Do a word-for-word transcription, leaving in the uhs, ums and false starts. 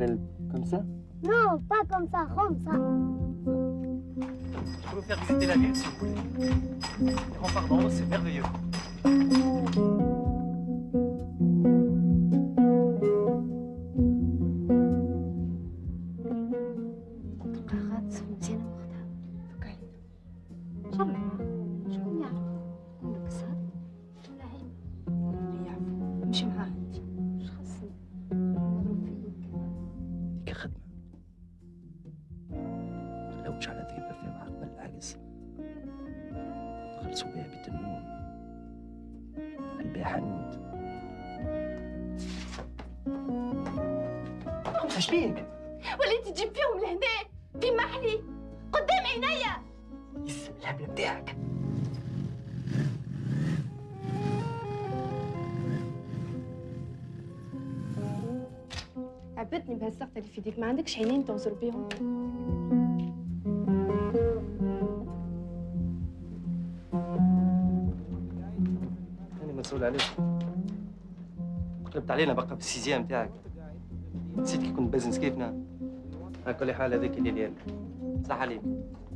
s'appelle comme ça? Non, pas comme ça, comme ça. Je peux vous faire visiter la ville si vous voulez. Les remparts d'en haut, c'est merveilleux. القرارات مزيانة وقتها. فك علينا. إن شاء الله. شكون يعرف؟ عندك سهر؟ ولا هيما؟ اللي يعرف. نمشي معاه أنت. مش خاصني. نضرب فيك. ديك خدمة. خلوش على ذيبة فيها عقب العاجز. خلصوا بها بيت النوم. قلبي حنود. ايش بيك؟ وليت تجيب فيهم لهنا في محلي قدام عينيا. يسم الهبلة بتاعك. عبتني بهالسقطة اللي في يديك، ما عندكش عينين تنظر بيهم؟ أنا مسؤول عليك. قلبت علينا بقى بالسيزيام بتاعك. نسيت كي كنت بزنس كيفنا. على كل حال هذيك اللي ليالي. صح عليك.